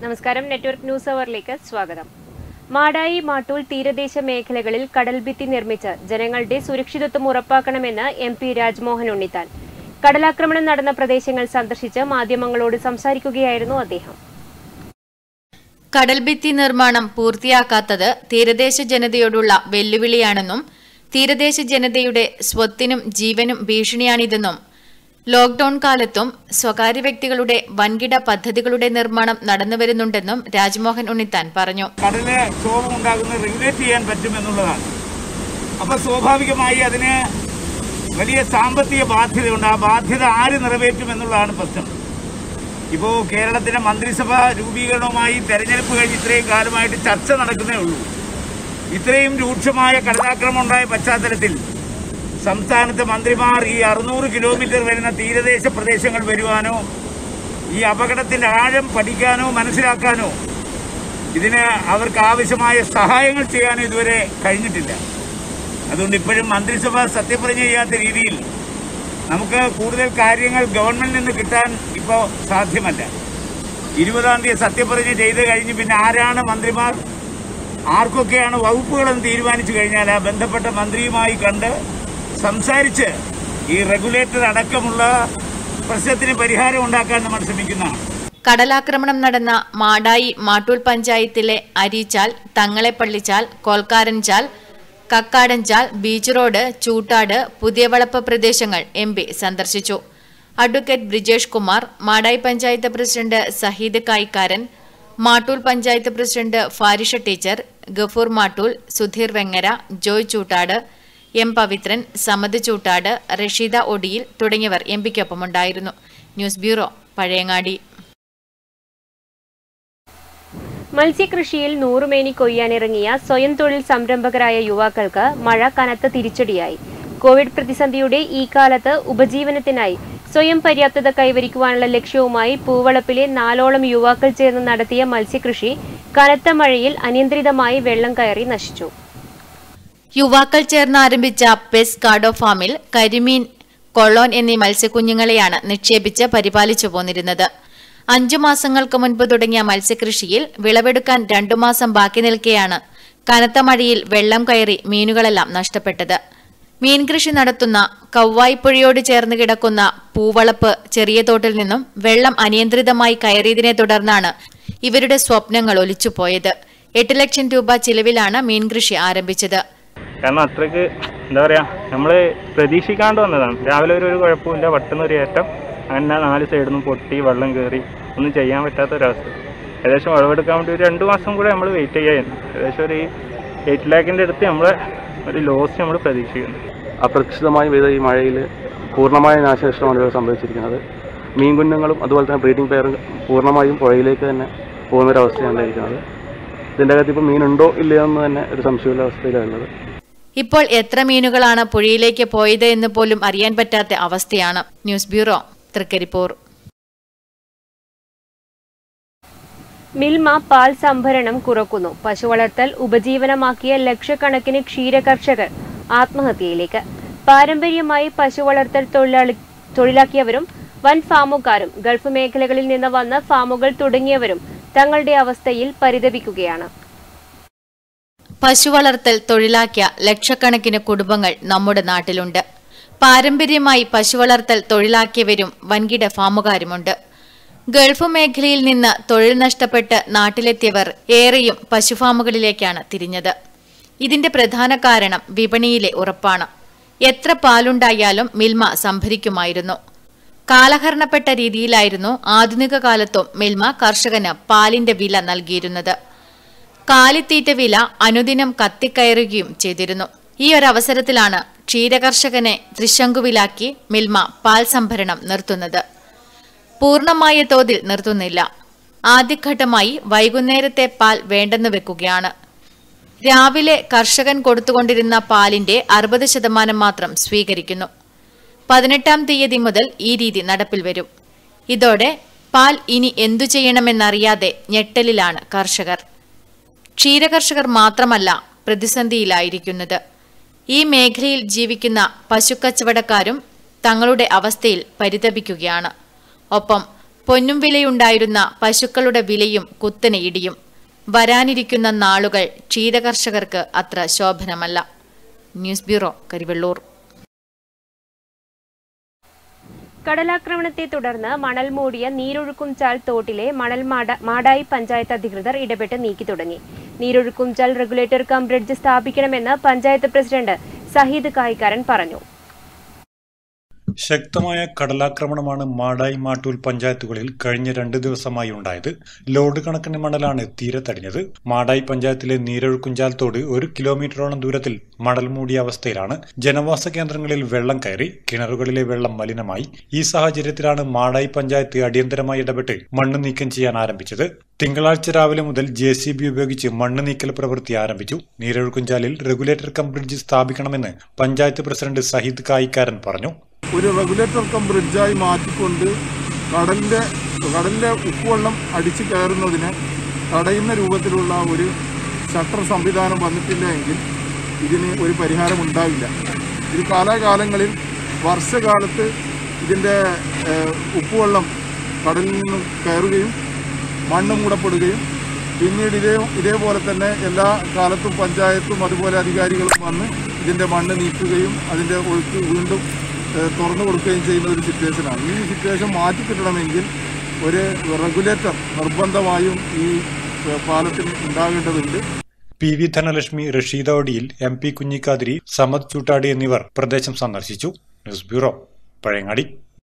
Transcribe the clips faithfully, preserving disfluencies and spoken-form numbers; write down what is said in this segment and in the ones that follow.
നമസ്കാരം, network news അവറിലേക്ക് സ്വാഗതം. മാടായി മാട്ടൂൽ തീരദേശ മേഖലകളിൽ കടൽഭിത്തി നിർമ്മിച്ച് ജനങ്ങളുടെ സുരക്ഷിതത്വം ഉറപ്പാക്കണമെന്ന് എം പി രാജ്മോഹൻ ഉണ്ണിത്താൻ. കടലാക്രമണം നടന്ന പ്രദേശങ്ങൾ സന്ദർശിച്ച് മാധ്യമങ്ങളോട് സംസാരിക്കുകയായിരുന്നു അദ്ദേഹം. കടൽഭിത്തി നിർമ്മാണം പൂർത്തിയാക്കാത്തത് തീരദേശ ജനതയോടുള്ള വെല്ലുവിളിയാണെന്നും തീരദേശ ജനതയുടെ സ്വത്തിനും ജീവനും ഭീഷണിയാണിതെന്നും ലോക്ഡൌൺ കാലത്തും സ്വകാര്യ വ്യക്തികളുടെ വൻകിട പദ്ധതികളുടെ നിർമ്മാണം നടന്നുവരുന്നുണ്ടെന്നും രാജ്മോഹൻ ഉണ്ണിത്താൻ പറഞ്ഞു. കടലിന് ക്ഷോഭം ഉണ്ടാകുന്നത് റെഗുലേറ്റ് ചെയ്യാൻ പറ്റുമെന്നുള്ളതാണ്. അപ്പോൾ സ്വാഭാവികമായി അതിന് വലിയ സാമ്പത്തിക ബാധ്യതയുണ്ട്. ആ ബാധ്യത ആര് നിറവേറ്റുമെന്നുള്ളതാണ് പ്രശ്നം. ഇപ്പോൾ കേരളത്തിലെ മന്ത്രിസഭ രൂപീകരണവുമായി തെരഞ്ഞെടുപ്പ് കഴിഞ്ഞ് ഇത്രയും കാലമായിട്ട് ചർച്ച നടക്കുന്നേ ഉള്ളൂ. ഇത്രയും രൂക്ഷമായ കടലാക്രമണം ഉണ്ടായ പശ്ചാത്തലത്തിൽ സംസ്ഥാനത്തെ മന്ത്രിമാർ ഈ അറുന്നൂറ് കിലോമീറ്റർ വരുന്ന തീരദേശ പ്രദേശങ്ങൾ വരുവാനോ ഈ അപകടത്തിന്റെ ആഴം പഠിക്കാനോ മനസ്സിലാക്കാനോ ഇതിന് അവർക്ക് ആവശ്യമായ സഹായങ്ങൾ ചെയ്യാനോ ഇതുവരെ കഴിഞ്ഞിട്ടില്ല. അതുകൊണ്ട് ഇപ്പോഴും മന്ത്രിസഭ സത്യപ്രതിജ്ഞ ചെയ്യാത്ത രീതിയിൽ നമുക്ക് കൂടുതൽ കാര്യങ്ങൾ ഗവൺമെന്റിൽ നിന്ന് കിട്ടാൻ ഇപ്പോൾ സാധ്യമല്ല. ഇരുപതാം തീയതി സത്യപ്രതിജ്ഞ ചെയ്ത് കഴിഞ്ഞ് പിന്നെ ആരാണ് മന്ത്രിമാർ, ആർക്കൊക്കെയാണ് വകുപ്പുകളെന്ന് തീരുമാനിച്ചു കഴിഞ്ഞാൽ ആ ബന്ധപ്പെട്ട മന്ത്രിയുമായി കണ്ട് സംസാരിച്ച് ഈ റെഗുലേറ്റർ അടക്കമുള്ള പ്രശ്നത്തിന് പരിഹാരം ഉണ്ടാക്കാൻ നമ്മൾ ശ്രമിക്കുന്നതാണ്. കടലാക്രമണം നടന്ന മാടായി മാട്ടൂൽ പഞ്ചായത്തിലെ അരീച്ചാൽ, തങ്ങളെപ്പള്ളിച്ചാൽ, കോൽക്കാരൻചാൽ, കക്കാടൻചാൽ, ബീച്ച് റോഡ്, ചൂട്ടാട്, പുതിയവളപ്പ് പ്രദേശങ്ങൾ എം പി സന്ദർശിച്ചു. Advocate Brijesh Kumar, Madayi panchayat president Saheed Kayikkaran, Mattool panchayat president Farisha teacher, Gafoor Mattool, Sudheer Vengara, Joy Choottad, M Pavithran, Samad Choottad, Rasheeda Odiyil തുടങ്ങിയവർ എം പിക്കൊപ്പമുണ്ടായിരുന്നു. News bureau, Pazhayangadi. മത്സ്യകൃഷിയിൽ നൂറുമേനി കൊയ്യാനിറങ്ങിയ സ്വയം തൊഴിൽ സംരംഭകരായ യുവാക്കൾക്ക് മഴ കനത്ത തിരിച്ചടിയായി. കോവിഡ് പ്രതിസന്ധിയുടെ ഈ കാലത്ത് ഉപജീവനത്തിനായി സ്വയം പര്യാപ്തത കൈവരിക്കുവാനുള്ള ലക്ഷ്യവുമായി പൂവളപ്പിലെ നാലോളം യുവാക്കൾ ചേർന്ന് നടത്തിയ മത്സ്യകൃഷി കനത്ത മഴയിൽ അനിയന്ത്രിതമായി വെള്ളം കയറി നശിച്ചു. യുവാക്കൾ ചേർന്ന് ആരംഭിച്ച പെസ് കാർഡോ ഫാമിൽ കരിമീൻ, കൊള്ളോൻ എന്നീ മത്സ്യക്കുഞ്ഞുങ്ങളെയാണ് നിക്ഷേപിച്ച് പരിപാലിച്ചു പോന്നിരുന്നത്. അഞ്ചു മാസങ്ങൾക്ക് മുൻപ് തുടങ്ങിയ മത്സ്യകൃഷിയിൽ വിളവെടുക്കാൻ രണ്ടു മാസം ബാക്കി നിൽക്കെയാണ് കനത്ത മഴയിൽ വെള്ളം കയറി മീനുകളെല്ലാം നഷ്ടപ്പെട്ടത്. മീൻകൃഷി നടത്തുന്ന കവ്വായിപ്പുഴയോട് ചേർന്ന് കിടക്കുന്ന പൂവളപ്പ് ചെറിയ തോട്ടിൽ നിന്നും വെള്ളം അനിയന്ത്രിതമായി കയറിയതിനെ തുടർന്നാണ് ഇവരുടെ സ്വപ്നങ്ങൾ ഒലിച്ചുപോയത്. എട്ട് ലക്ഷം രൂപ ചിലവിലാണ് മീൻകൃഷി ആരംഭിച്ചത്. കാരണം അത്രയ്ക്ക് എന്താ പറയുക, നമ്മൾ പ്രതീക്ഷിക്കാണ്ട് വന്നതാണ്. രാവിലെ ഒരു ഒരു കുഴപ്പമില്ല, പെട്ടെന്ന് ഒരു ഏറ്റം, അങ്ങനെ നാല് സൈഡിൽ നിന്നും പൊട്ടി വെള്ളം കയറി ഒന്നും ചെയ്യാൻ പറ്റാത്തൊരവസ്ഥ. ഏകദേശം വിളവെടുക്കാൻ വേണ്ടി ഒരു രണ്ട് മാസം കൂടെ നമ്മൾ വെയിറ്റ് ചെയ്യായിരുന്നു. ഏകദേശം ഒരു എയ്റ്റ് ലാഖിൻ്റെ അടുത്ത് നമ്മൾ ഒരു ലോസ് നമ്മൾ പ്രതീക്ഷിക്കുന്നു. അപ്രതീക്ഷിതമായി പെയ്ത ഈ മഴയിൽ പൂർണ്ണമായ നാശനഷ്ടമാണ് ഇവിടെ സംഭവിച്ചിരിക്കുന്നത്. മീൻ കുഞ്ഞുങ്ങളും അതുപോലെ തന്നെ ബ്രീഡിംഗ് പെയറും പൂർണ്ണമായും പുഴയിലേക്ക് തന്നെ പോകുന്നൊരവസ്ഥയാണ് ഉണ്ടായിരിക്കുന്നത്. ഇതിൻ്റെ അകത്ത് ഇപ്പോൾ മീനുണ്ടോ ഇല്ലയോ എന്ന് തന്നെ ഒരു സംശയമുള്ള അവസ്ഥയിലുള്ളത്. ഇപ്പോൾ എത്ര മീനുകളാണ് പുഴയിലേക്ക് പോയത് എന്ന് പോലും അറിയാൻ പറ്റാത്ത അവസ്ഥയാണ്. News bureau, Trikaripur. മിൽമ പാൽ സംഭരണം കുറക്കുന്നു. പശുവളർത്തൽ ഉപജീവനമാക്കിയ ലക്ഷക്കണക്കിന് ക്ഷീരകർഷകർ ആത്മഹത്യയിലേക്ക്. പാരമ്പര്യമായി പശുവളർത്തൽ തൊഴിലാളി തൊഴിലാക്കിയവരും വൻ ഫാമുകാരും ഗൾഫ് മേഖലകളിൽ നിന്ന് വന്ന ഫാമുകൾ തുടങ്ങിയവരും തങ്ങളുടെ അവസ്ഥയിൽ പരിതപിക്കുകയാണ്. പശുവളർത്തൽ തൊഴിലാക്കിയ ലക്ഷക്കണക്കിന് കുടുംബങ്ങൾ നമ്മുടെ നാട്ടിലുണ്ട്. പാരമ്പര്യമായി പശുവളർത്തൽ തൊഴിലാക്കിയവരും വൻകിട ഫാമുകാരുമുണ്ട്. ഗൾഫ് മേഖലയിൽ നിന്ന് തൊഴിൽ നഷ്ടപ്പെട്ട് നാട്ടിലെത്തിയവർ ഏറെയും പശുഫാമുകളിലേക്കാണ് തിരിഞ്ഞത്. ഇതിന്റെ പ്രധാന കാരണം വിപണിയിലെ ഉറപ്പാണ്. എത്ര പാലുണ്ടായാലും മിൽമ സംഭരിക്കുമായിരുന്നു. കാലഹരണപ്പെട്ട രീതിയിലായിരുന്നു ആധുനിക കാലത്തും മിൽമ കർഷകന് പാലിന്റെ വില നൽകിയിരുന്നത്. കാലിത്തീറ്റ വില അനുദിനം കത്തിക്കയറുകയും ചെയ്തിരുന്നു. ഈ ഒരവസരത്തിലാണ് ക്ഷീരകർഷകനെ തൃശങ്കുവിലാക്കി മിൽമ പാൽ സംഭരണം നിർത്തുന്നത്. പൂർണ്ണമായ തോതിൽ നിർത്തുന്നില്ല. ആദ്യഘട്ടമായി വൈകുന്നേരത്തെ പാൽ വേണ്ടെന്ന് വെക്കുകയാണ്. രാവിലെ കർഷകൻ കൊടുത്തുകൊണ്ടിരുന്ന പാലിന്റെ അറുപത് ശതമാനം മാത്രം സ്വീകരിക്കുന്നു. പതിനെട്ടാം തീയതി മുതൽ ഈ രീതി നടപ്പിൽ വരും. ഇതോടെ പാൽ ഇനി എന്തു ചെയ്യണമെന്നറിയാതെ ഞെട്ടലിലാണ് കർഷകർ. ക്ഷീരകർഷകർ മാത്രമല്ല പ്രതിസന്ധിയിലായിരിക്കുന്നത്. ഈ മേഖലയിൽ ജീവിക്കുന്ന പശുക്കച്ചവടക്കാരും തങ്ങളുടെ അവസ്ഥയിൽ പരിതപിക്കുകയാണ്. ഒപ്പം പൊന്നും വിലയുണ്ടായിരുന്ന പശുക്കളുടെ വിലയും കുത്തനെ ഇടിയും. വരാനിരിക്കുന്ന നാളുകൾ ക്ഷീരകർഷകർക്ക് അത്ര ശോഭനമല്ല. News bureau, Karivellur. കടലാക്രമണത്തെ തുടർന്ന് മണൽ മൂടിയ നീരൊഴുക്കുംചാൽ തോട്ടിലെ മണൽ മാടായി പഞ്ചായത്ത് അധികൃതർ ഇടപെട്ട് നീക്കി തുടങ്ങി. നീരൊഴുക്കുംചാൽ റെഗുലേറ്റർ കം ബ്രിഡ്ജ് സ്ഥാപിക്കണമെന്ന് പഞ്ചായത്ത് പ്രസിഡന്റ് സഹീദ് കായിക്കാരൻ പറഞ്ഞു. ശക്തമായ കടലാക്രമണമാണ് മാടായി മാട്ടൂൽ പഞ്ചായത്തുകളിൽ കഴിഞ്ഞ രണ്ട് ദിവസമായി ഉണ്ടായത്. ലോഡ് കണക്കിന് മണലാണ് തീരത്തടിഞ്ഞത്. മാടായി പഞ്ചായത്തിലെ നീരൊഴുക്കുംചാൽ തോട് ഒരു കിലോമീറ്ററോളം ദൂരത്തിൽ മണൽ മൂടിയ അവസ്ഥയിലാണ്. ജനവാസ കേന്ദ്രങ്ങളിൽ വെള്ളം കയറി, കിണറുകളിലെ വെള്ളം മലിനമായി. ഈ സാഹചര്യത്തിലാണ് മാടായി പഞ്ചായത്ത് അടിയന്തരമായി ഇടപെട്ട് മണ്ണ് നീക്കം ചെയ്യാൻ ആരംഭിച്ചത്. തിങ്കളാഴ്ച രാവിലെ മുതൽ ജെ സി ബി ഉപയോഗിച്ച് മണ്ണ് നീക്കൽ പ്രവൃത്തി ആരംഭിച്ചു. നീരൊഴുക്കുംചാലിൽ റെഗുലേറ്റർ കം ബ്രിഡ്ജ് സ്ഥാപിക്കണമെന്ന് പഞ്ചായത്ത് പ്രസിഡന്റ് സഹീദ് കായിക്കാരൻ പറഞ്ഞു. ഒരു റെഗുലേറ്റർ കം ബ്രിഡ്ജായി മാറ്റിക്കൊണ്ട് കടലിൻ്റെ കടലിലെ ഉപ്പുവെള്ളം അടിച്ചു കയറുന്നതിന് തടയുന്ന രൂപത്തിലുള്ള ഒരു ഷട്ടർ സംവിധാനം വന്നിട്ടില്ല എങ്കിൽ ഇതിന് ഒരു പരിഹാരം ഉണ്ടാവില്ല. ഇത് കാലാകാലങ്ങളിൽ വർഷകാലത്ത് ഇതിൻ്റെ ഉപ്പുവെള്ളം കടലിൽ നിന്ന് കയറുകയും മണ്ണ് മൂടപ്പെടുകയും പിന്നീട് ഇതേ ഇതേപോലെ തന്നെ എല്ലാ കാലത്തും പഞ്ചായത്തും അതുപോലെ അധികാരികളും വന്ന് ഇതിൻ്റെ മണ്ണ് നീക്കുകയും അതിൻ്റെ ഒഴുക്ക് വീണ്ടും തുറന്നു കൊടുക്കുകയും ചെയ്യുന്ന ഒരു സിറ്റുവേഷനാണ്. ഈ സിറ്റുവേഷൻ മാറ്റിക്കിട്ടണമെങ്കിൽ ഒരു റെഗുലേറ്റർ നിർബന്ധമായും ഈ പാലത്തിന് ഉണ്ടാകേണ്ടതുണ്ട്. P V Dhanalakshmi, Rasheeda Odiyil, M P Kunhikkathiri, Samad Choottadi എന്നിവർ പ്രദേശം സന്ദർശിച്ചു. News bureau, Pazhayangadi.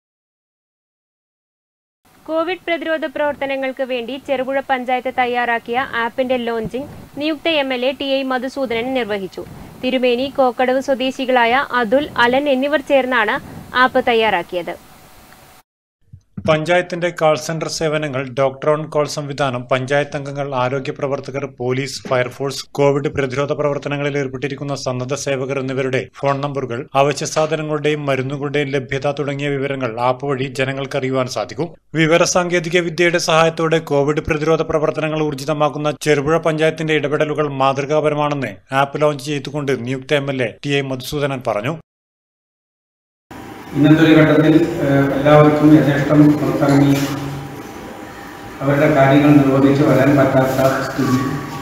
കോവിഡ് പ്രതിരോധ പ്രവർത്തനങ്ങൾക്ക് വേണ്ടി ചെറുപുഴ പഞ്ചായത്ത് തയ്യാറാക്കിയ ആപ്പിന്റെ ലോഞ്ചിംഗ് നിയുക്ത M L A T I Madhusoodanan നിർവഹിച്ചു. തിരുമേനി, കോക്കടവ് സ്വദേശികളായ അതുൽ, അലൻ എന്നിവർ ചേർന്നാണ് ആപ്പ് തയ്യാറാക്കിയത്. പഞ്ചായത്തിന്റെ കാൾ സെന്റർ സേവനങ്ങൾ, ഡോക്ടർ ഓൺ കോൾ സംവിധാനം, പഞ്ചായത്ത് അംഗങ്ങൾ, ആരോഗ്യ പ്രവർത്തകർ, പോലീസ്, ഫയർഫോഴ്സ്, കോവിഡ് പ്രതിരോധ പ്രവർത്തനങ്ങളിൽ ഏർപ്പെട്ടിരിക്കുന്ന സന്നദ്ധ സേവകർ എന്നിവരുടെ ഫോൺ നമ്പറുകൾ, അവശ്യ സാധനങ്ങളുടെയും മരുന്നുകളുടെയും ലഭ്യത തുടങ്ങിയ വിവരങ്ങൾ ആപ്പ് വഴി ജനങ്ങൾക്ക് അറിയുവാൻ സാധിക്കും. വിവരസാങ്കേതിക വിദ്യയുടെ സഹായത്തോടെ കോവിഡ് പ്രതിരോധ പ്രവർത്തനങ്ങൾ ഊർജിതമാക്കുന്ന ചെറുപുഴ പഞ്ചായത്തിന്റെ ഇടപെടലുകൾ മാതൃകാപരമാണെന്ന് ആപ്പ് ലോഞ്ച് ചെയ്തുകൊണ്ട് നിയുക്ത M L A T I Madhusoodanan പറഞ്ഞു. ഇന്നത്തെ ഒരു ഘട്ടത്തിൽ എല്ലാവർക്കും യഥേഷ്ടം പുറത്തിറങ്ങി അവരുടെ കാര്യങ്ങൾ നിർവഹിച്ച് വരാൻ പറ്റാത്ത സ്ഥിതി.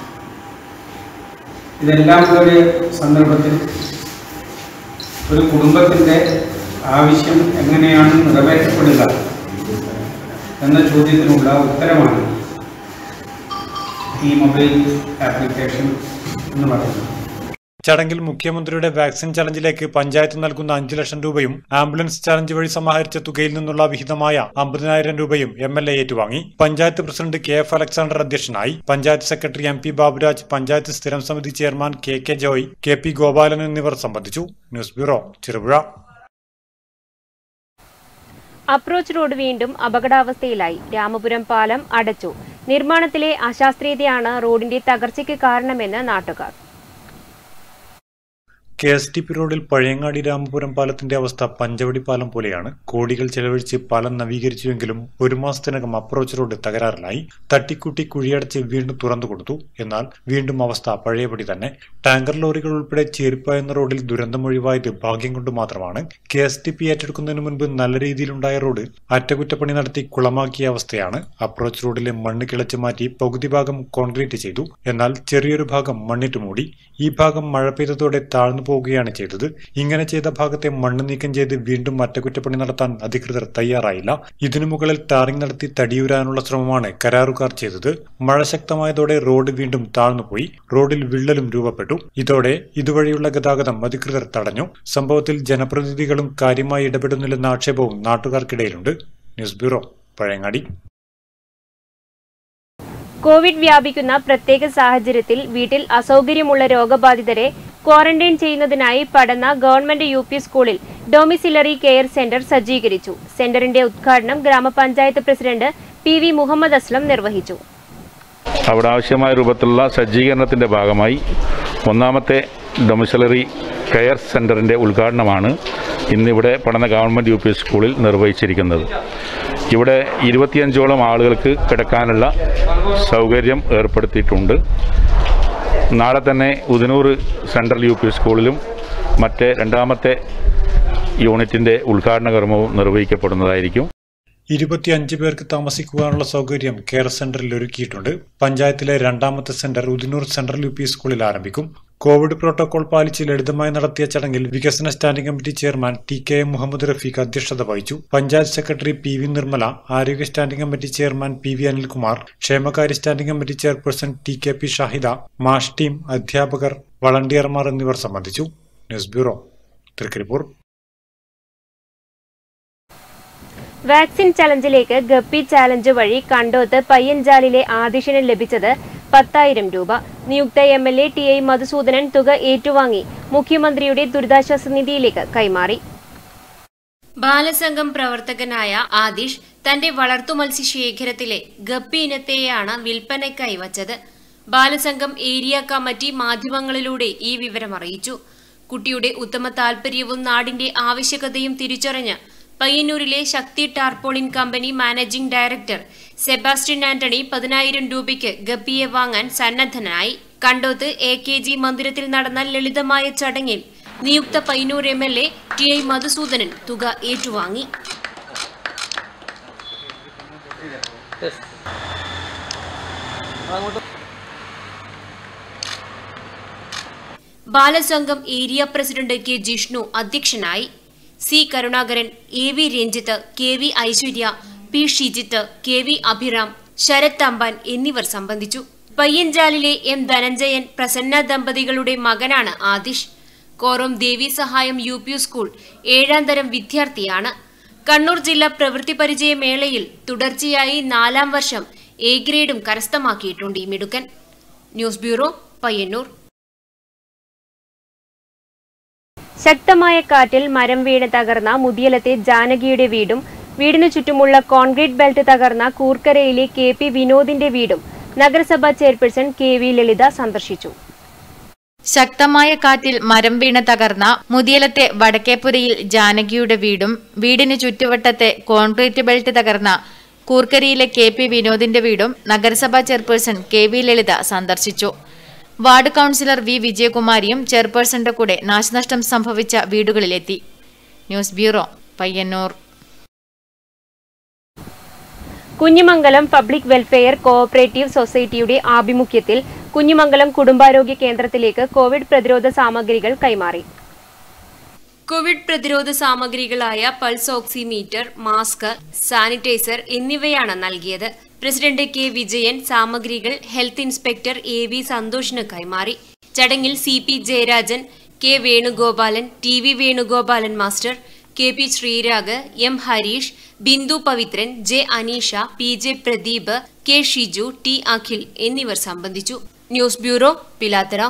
ഇതെല്ലാം ഒരു സന്ദർഭത്തിൽ ഒരു കുടുംബത്തിൻ്റെ ആവശ്യം എങ്ങനെയാണ് നിറവേറ്റപ്പെടുക എന്ന ചോദ്യത്തിനുള്ള ഉത്തരമാണ് ഈ മൊബൈൽ ആപ്ലിക്കേഷൻ എന്ന് പറയുന്നത്. ചടങ്ങിൽ മുഖ്യമന്ത്രിയുടെ വാക്സിൻ ചലഞ്ചിലേക്ക് പഞ്ചായത്ത് നൽകുന്ന അഞ്ചു ലക്ഷം രൂപയും ആംബുലൻസ് ചലഞ്ച് വഴി സമാഹരിച്ച തുകയിൽ നിന്നുള്ള വിഹിതമായ അമ്പതിനായിരം രൂപയും എം എൽ എ ഏറ്റുവാങ്ങി. Panchayat president K F Alexander അധ്യക്ഷനായി. Panchayat secretary M P Baburaj, panchayat സ്ഥിരം സമിതി chairman K K Joy, K P Gopalan എന്നിവർ സംബന്ധിച്ചു. News bureau, Cherupuzha. Approach road വീണ്ടും അപകടാവസ്ഥയിലായി. രാമപുരം പാലം അടച്ചു. നിർമ്മാണത്തിലെ അശാസ്ത്രീയതയാണ് റോഡിന്റെ തകർച്ചയ്ക്ക് കാരണമെന്ന് നാട്ടുകാർ. കെ എസ് ടി പി റോഡിൽ പഴയങ്ങാടി രാമപുരം പാലത്തിന്റെ അവസ്ഥ പഞ്ചവടി പാലം പോലെയാണ്. കോടികൾ ചെലവഴിച്ച് പാലം നവീകരിച്ചുവെങ്കിലും ഒരു മാസത്തിനകം അപ്രോച്ച് റോഡ് തകരാറിലായി. തട്ടിക്കൂട്ടി കുഴിയടച്ച് വീണ്ടും തുറന്നു കൊടുത്തു. എന്നാൽ വീണ്ടും അവസ്ഥ പഴയപടി തന്നെ. ടാങ്കർ ലോറികൾ ഉൾപ്പെടെ ചേരിപ്പായുന്ന റോഡിൽ ദുരന്തമൊഴിവായത് ഭാഗ്യം കൊണ്ട് മാത്രമാണ്. കെ എസ് ടി പി ഏറ്റെടുക്കുന്നതിന് മുൻപ് നല്ല രീതിയിലുണ്ടായ റോഡ് അറ്റകുറ്റപ്പണി നടത്തി കുളമാക്കിയ അവസ്ഥയാണ്. അപ്രോച്ച് റോഡിലെ മണ്ണ് കിളച്ചു മാറ്റി പകുതി ഭാഗം കോൺക്രീറ്റ് ചെയ്തു. എന്നാൽ ചെറിയൊരു ഭാഗം മണ്ണിട്ട് മൂടി. ഈ ഭാഗം മഴ പെയ്തതോടെ താഴ്ന്നു പോവുകയാണ് ചെയ്തത്. ഇങ്ങനെ ചെയ്ത ഭാഗത്തെ മണ്ണ് നീക്കം ചെയ്ത് വീണ്ടും അറ്റകുറ്റപ്പണി നടത്താൻ അധികൃതർ തയ്യാറായില്ല. ഇതിനു മുകളിൽ ടാറിംഗ് നടത്തി തടിയൂരാനുള്ള ശ്രമമാണ് കരാറുകാർ ചെയ്തത്. മഴ ശക്തമായതോടെ റോഡ് വീണ്ടും താഴ്ന്നുപോയി. റോഡിൽ വിള്ളലും രൂപപ്പെട്ടു. ഇതോടെ ഇതുവഴിയുള്ള ഗതാഗതം അധികൃതർ തടഞ്ഞു. സംഭവത്തിൽ ജനപ്രതിനിധികളും കാര്യമായി ഇടപെടുന്നില്ലെന്ന ആക്ഷേപവും നാട്ടുകാർക്കിടയിലുണ്ട്. News bureau, Pazhayangadi. കോവിഡ് വ്യാപിക്കുന്ന പ്രത്യേക സാഹചര്യത്തിൽ വീട്ടിൽ അസൗകര്യമുള്ള രോഗബാധിതരെ ക്വാറന്റൈൻ ചെയ്യുന്നതിനായി പടന്ന ഗവൺമെന്റ് യു പി സ്കൂളിൽ ഡൊമിസിലറി കെയർ സെന്റർ സജ്ജീകരിച്ചു. സെന്ററിന്റെ ഉദ്ഘാടനം ഗ്രാമപഞ്ചായത്ത് president P V Muhammad Aslam നിർവഹിച്ചു. അവിടെ ആവശ്യമായ രൂപത്തിലുള്ള സജ്ജീകരണത്തിന്റെ ഭാഗമായി ഒന്നാമത്തെ ഡൊമിസിലറി കെയർ സെന്ററിന്റെ ഉദ്ഘാടനമാണ് ഇന്നിവിടെ പടന്ന ഗവൺമെന്റ് യു പി സ്കൂളിൽ നിർവഹിച്ചിരിക്കുന്നത്. ഇവിടെ ഇരുപത്തിയഞ്ചോളം ആളുകൾക്ക് കിടക്കാനുള്ള സൗകര്യം ഏർപ്പെടുത്തിയിട്ടുണ്ട്. നാളെ തന്നെ ഉദനൂർ സെൻട്രൽ യു പി സ്കൂളിലും മറ്റേ രണ്ടാമത്തെ യൂണിറ്റിൻ്റെ ഉദ്ഘാടന കർമ്മവും നിർവഹിക്കപ്പെടുന്നതായിരിക്കും. ഇരുപത്തിയഞ്ച് പേർക്ക് താമസിക്കുവാനുള്ള സൗകര്യം കെയർ സെന്ററിൽ ഒരുക്കിയിട്ടുണ്ട്. പഞ്ചായത്തിലെ രണ്ടാമത്തെ centre Udinur central U P സ്കൂളിൽ ആരംഭിക്കും. കോവിഡ് പ്രോട്ടോകോൾ പാലിച്ച് ലളിതമായി നടത്തിയ ചടങ്ങിൽ വികസന standing committee chairman T K M Muhammad Rafeeq അധ്യക്ഷത വഹിച്ചു. Panchayat secretary P V Nirmala, ആരോഗ്യ standing committee chairman P V Anilkumar, ക്ഷേമകാര്യ standing committee chairperson T K P Shahida, MASH team, അധ്യാപകർ, വളണ്ടിയർമാർ എന്നിവർ സംബന്ധിച്ചു. News bureau, Thrikaripur. വാക്സിൻ ചലഞ്ചിലേക്ക് ഗപ്പി ചാലഞ്ച് വഴി കണ്ടോത്ത് പയ്യഞ്ചാലിലെ ആദിഷിന് ലഭിച്ചത് പത്തായിരം രൂപ. നിയുക്ത M L A T I Madhusoodanan തുക ഏറ്റുവാങ്ങി മുഖ്യമന്ത്രിയുടെ ദുരിതാശ്വാസ നിധിയിലേക്ക് കൈമാറി. ബാലസംഘം പ്രവർത്തകനായ ആദിഷ് തന്റെ വളർത്തുമത്സ്യ ശേഖരത്തിലെ ഗപ്പി ഇനത്തെയാണ് വിൽപ്പനയ്ക്കായി വച്ചത്. ബാലസംഘം ഏരിയ കമ്മിറ്റി മാധ്യമങ്ങളിലൂടെ ഈ വിവരം അറിയിച്ചു. കുട്ടിയുടെ ഉത്തമ താൽപര്യവും നാടിന്റെ ആവശ്യകതയും തിരിച്ചറിഞ്ഞ് പയ്യന്നൂരിലെ Shakti tarpaulin company managing director Sebastian Antony പതിനായിരം രൂപയ്ക്ക് ഗപ്പിയെ വാങ്ങാൻ സന്നദ്ധനായി. കണ്ടോത്ത് എ കെ ജി മന്ദിരത്തിൽ നടന്ന ലളിതമായ ചടങ്ങിൽ നിയുക്ത Payyanur M L A T I Madhusoodanan തുക ഏറ്റുവാങ്ങി. Balasangham area president K Jishnu അധ്യക്ഷനായി. C Karunakaran, A V Ranjith, K V Aishwarya, P Shijith, K V Abhiram, Sarath Thampan എന്നിവർ സംബന്ധിച്ചു. പയ്യഞ്ചാലിലെ എം ധനഞ്ജയൻ പ്രസന്ന ദമ്പതികളുടെ മകനാണ് ആദിഷ്. കോറം ദേവി സഹായം യു പി സ്കൂൾ ഏഴാം തരം വിദ്യാർത്ഥിയാണ്. കണ്ണൂർ ജില്ലാ പ്രവൃത്തി പരിചയ മേളയിൽ തുടർച്ചയായി നാലാം വർഷം എ ഗ്രേഡും കരസ്ഥമാക്കിയിട്ടുണ്ട് ഈ മിടുക്കൻ. News bureau, Payyanur. ശക്തമായ കാറ്റിൽ മരം വീണ് തകർന്ന മുതിയലത്തെ ജാനകിയുടെ വീടും വീടിനു ചുറ്റുമുള്ള കോൺക്രീറ്റ് ബെൽറ്റ് തകർന്ന കൂർക്കരയിലെ കെ പി വിനോദിന്റെ വീടും നഗരസഭാ ചെയർപേഴ്സൺ കെ വി ലളിത സന്ദർശിച്ചു. ശക്തമായ കാറ്റിൽ മരം വീണ് തകർന്ന മുതിയലത്തെ വടക്കേപ്പുരയിൽ ജാനകിയുടെ വീടും വീടിന് ചുറ്റുവട്ടത്തെ കോൺക്രീറ്റ് ബെൽറ്റ് തകർന്ന കൂർക്കരയിലെ കെ പി വിനോദിന്റെ വീടും നഗരസഭാ ചെയർപേഴ്സൺ കെ വി ലളിത സന്ദർശിച്ചു. വാർഡ് കൌൺസിലർ വി വിജയകുമാരിയും ചെയർപേഴ്സന്റെ കൂടെ നാശനഷ്ടം സംഭവിച്ച വീടുകളിലെത്തി. News bureau, Payyanur. Kunhimangalam public welfare cooperative സൊസൈറ്റിയുടെ ആഭിമുഖ്യത്തിൽ കുഞ്ഞിമംഗലം കുടുംബാരോഗ്യ കേന്ദ്രത്തിലേക്ക് കോവിഡ് പ്രതിരോധ സാമഗ്രികൾ കൈമാറി. കോവിഡ് പ്രതിരോധ സാമഗ്രികളായ പൾസ് ഓക്സിമീറ്റർ, മാസ്ക്, സാനിറ്റൈസർ എന്നിവയാണ് നൽകിയത്. പ്രസിഡന്റ് കെ വിജയൻ സാമഗ്രികൾ ഹെൽത്ത് ഇൻസ്പെക്ടർ എ വി സന്തോഷിന് കൈമാറി. ചടങ്ങിൽ C P Jayarajan, K Venugopalan, T V Venugopalan master, K P Sreerag, M Harish, Bindu Pavithran, J Aneesha, P J Pradeep, K Shiju, T Akhil എന്നിവർ സംബന്ധിച്ചു. News bureau, Pilathara.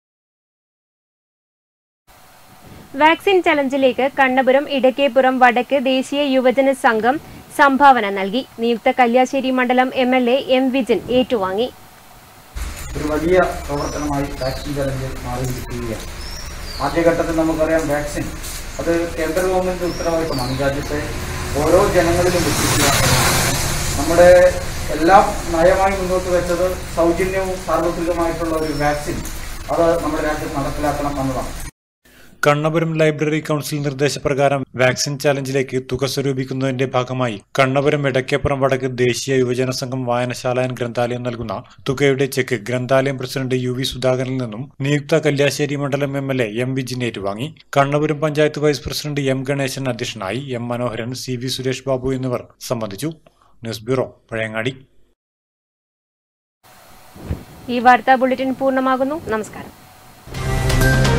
വാക്സിൻ ചലഞ്ചിലേക്ക് കണ്ണപുരം ഇടക്കേപ്പുറം വടക്ക് ദേശീയ യുവജന സംഘം സംഭാവന നൽകി. നിയുക്ത കല്യാശ്ശേരി മണ്ഡലം M L A M Vijin ഏറ്റുവാങ്ങി. ഒരു വലിയ പ്രവർത്തനമായി വാക്സിൻ ചലഞ്ച് മാറിയിരിക്കുകയാണ്. ആദ്യഘട്ടത്തിൽ നമുക്കറിയാം വാക്സിൻ അത് കേന്ദ്ര ഗവൺമെന്റ് ഉത്തരവാദിത്തമാണ്. രാജ്യത്തെ ഓരോ ജനങ്ങളിലും എത്തിക്കുക. നമ്മുടെ എല്ലാം നയമായി മുന്നോട്ട് വെച്ചത് സൗജന്യവും സാർവത്രികമായിട്ടുള്ള ഒരു വാക്സിൻ അത് നമ്മുടെ രാജ്യത്ത് നടപ്പിലാക്കണം എന്നതാണ്. കണ്ണപുരം ലൈബ്രറി കൌൺസിൽ നിർദ്ദേശപ്രകാരം വാക്സിൻ ചാലഞ്ചിലേക്ക് തുക സ്വരൂപിക്കുന്നതിന്റെ ഭാഗമായി കണ്ണപുരം ഇടക്കേപ്പുറം വടക്ക് ദേശീയ യുവജന സംഘം വായനശാല ഗ്രന്ഥാലയം നൽകുന്ന തുകയുടെ ചെക്ക് ഗ്രന്ഥാലയം പ്രസിഡന്റ് യു വി സുധാകരനിൽ നിന്നും നിയുക്ത കല്യാശ്ശേരി മണ്ഡലം M L A M Vijin ഏറ്റുവാങ്ങി. Kannapuram panchayat vice president M Ganesan അധ്യക്ഷനായി. M Manoharan, C V Suresh Babu എന്നിവർ സംബന്ധിച്ചു. News bureau, Pazhayangadi. ഈ വാർത്താ ബുള്ളറ്റിൻ പൂർണ്ണമാകുന്നു. നമസ്കാരം.